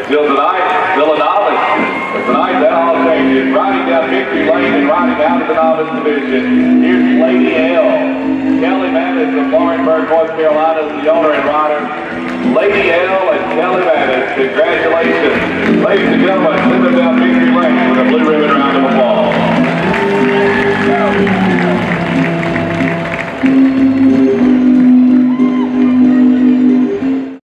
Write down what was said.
Till tonight, still a novice. But tonight, that all changes. Riding down victory lane and riding out of the novice division. Here's Lady Elle. Kelly Mattis of Lawrenceburg, North Carolina is the owner and rider. Lady Elle and Kelly Mattis, congratulations. Ladies and gentlemen, send them down victory lane with a blue ribbon.